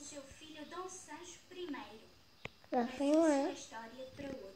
seu filho Dom Sancho I. Lá Mas vem isso lá. é história para outro